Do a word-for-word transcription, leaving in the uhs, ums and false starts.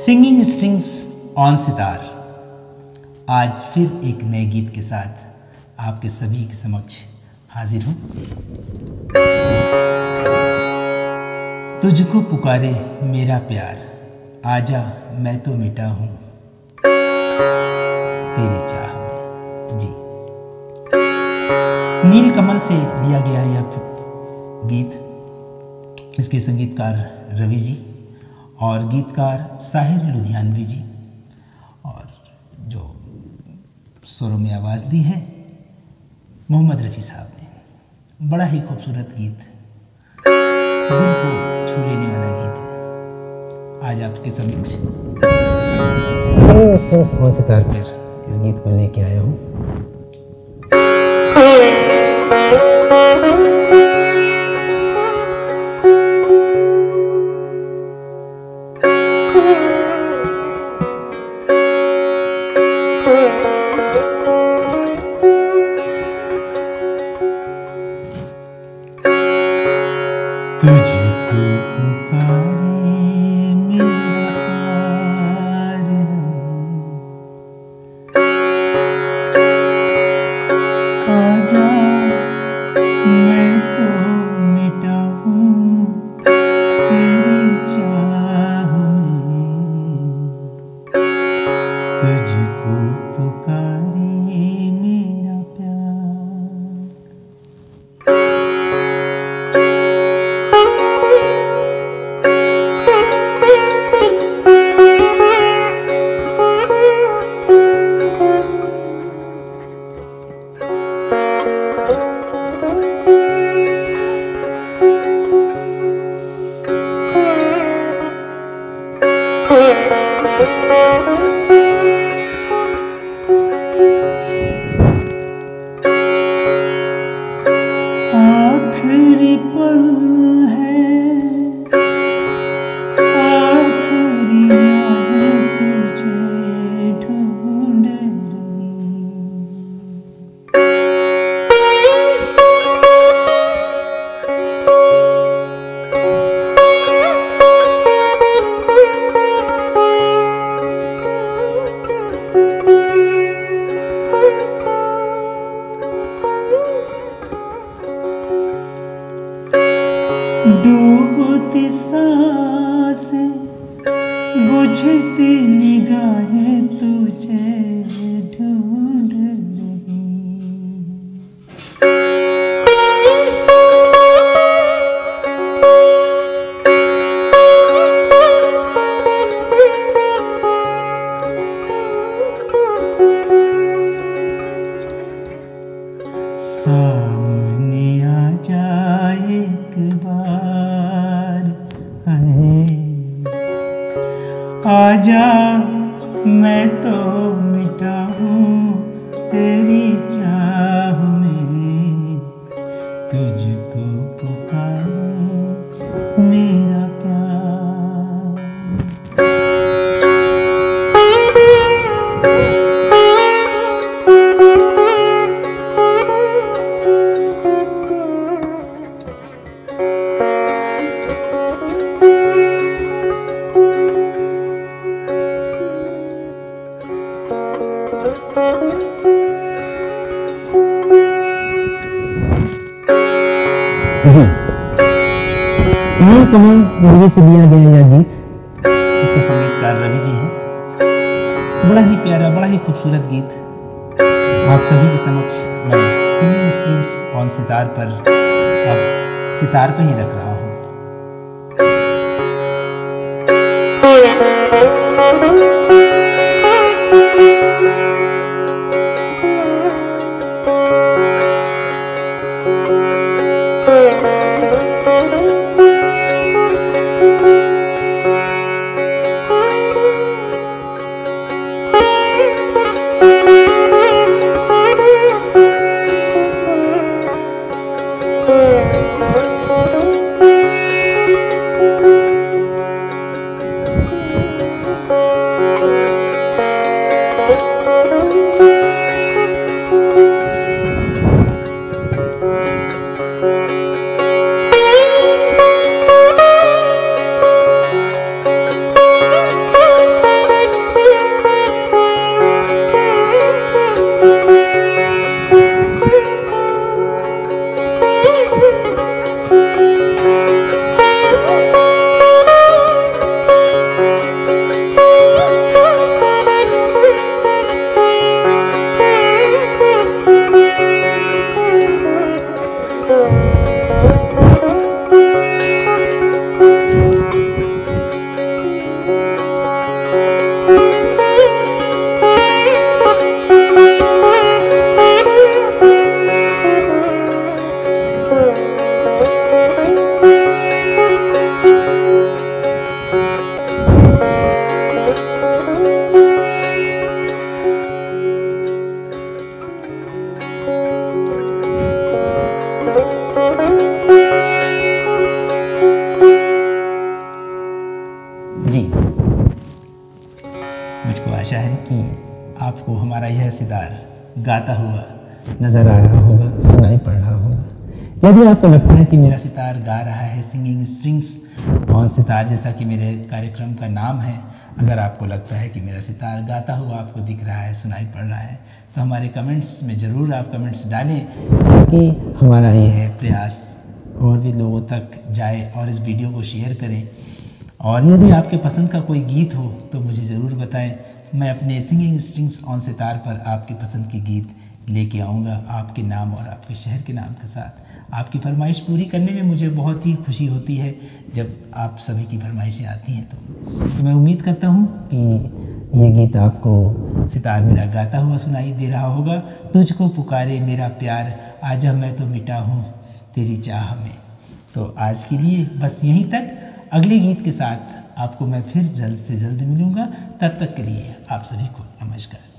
Singing strings on sitar आज फिर एक नए गीत के साथ आपके सभी के समक्ष हाजिर हूँ। तुझको पुकारे मेरा प्यार, आजा मैं तो मिटा हूँ तेरी चाह में। जी, नील कमल से लिया गया यह गीत, इसके संगीतकार रवि जी और गीतकार साहिर लुधियानवी जी, और जो सुरों में आवाज़ दी है मोहम्मद रफ़ी साहब ने। बड़ा ही खूबसूरत गीत, दिल को छू लेने वाला गीत है। आज आपके समक्ष सिंगिंग स्ट्रिंग्स ऑन सितार पर इस गीत को लेके आया हूँ। तुझको पुकारे मेरा प्यार, आखिरी पल है, आखिरी यादें तुझे ढूंढ डूबती सांसें, बुझती निगाहें तुझे ढूंढ रही। सामने आ जाए एक बार, आजा मैं तो मिटा हूँ तेरी चाह में, तुझको पुकारे मेरा प्यार। जी, नील कमल मूवी से लिया गया यह गीत, इसके संगीतकार रवि जी हैं। बड़ा ही प्यारा, बड़ा ही खूबसूरत गीत आप सभी के समक्ष मैं सिंगिंग स्ट्रिंग्स ऑन सितार पर अब सितार पर ही रख रहा हूँ। कि आपको हमारा यह सितार गाता हुआ नज़र आ रहा होगा, सुनाई पड़ रहा होगा। यदि आपको लगता है कि मेरा सितार गा रहा है, सिंगिंग स्ट्रिंग्स ऑन सितार, जैसा कि मेरे कार्यक्रम का नाम है, अगर आपको लगता है कि मेरा सितार गाता हुआ आपको दिख रहा है, सुनाई पड़ रहा है, तो हमारे कमेंट्स में ज़रूर आप कमेंट्स डालें ताकि हमारा यह प्रयास और भी लोगों तक जाए और इस वीडियो को शेयर करें। और यदि आपके पसंद का कोई गीत हो तो मुझे ज़रूर बताएं। मैं अपने सिंगिंग स्ट्रिंग्स ऑन सितार पर आपकी पसंद के गीत लेके आऊँगा, आपके नाम और आपके शहर के नाम के साथ। आपकी फरमाइश पूरी करने में मुझे बहुत ही खुशी होती है जब आप सभी की फरमाइशें आती हैं। तो, तो मैं उम्मीद करता हूँ कि ये गीत आपको सितार मेरा गाता हुआ सुनाई दे रहा होगा। तुझको पुकारे मेरा प्यार, आजा मैं तो मिटा हूँ तेरी चाह में। तो आज के लिए बस यहीं तक। अगले गीत के साथ आपको मैं फिर जल्द से जल्द मिलूँगा। तब तक के लिए आप सभी को नमस्कार।